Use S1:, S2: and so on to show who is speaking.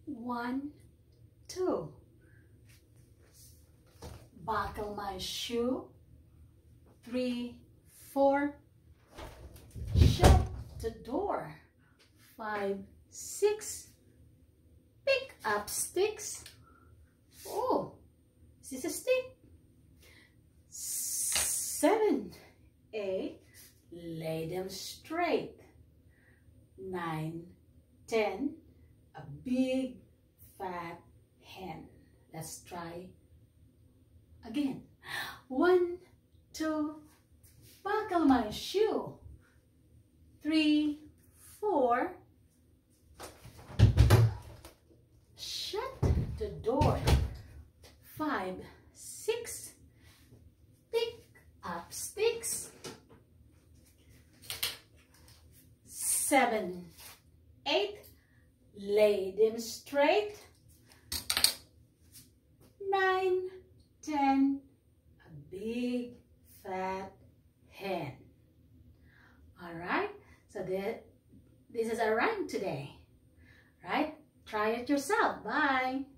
S1: 1, 2. Buckle my shoe. 3, 4. Shut the door. 5, 6. Pick up sticks. Oh, is this a stick? 7, 8. Lay them straight. 9, 10. A big fat hen. Let's try again. 1, 2. Buckle my shoe. 3, 4. Shut the door. 5, 6. Pick up sticks. 7, 8. Lay them straight. 9, 10. A big fat hen. Alright, so this is a rhyme today. Right? Try it yourself. Bye.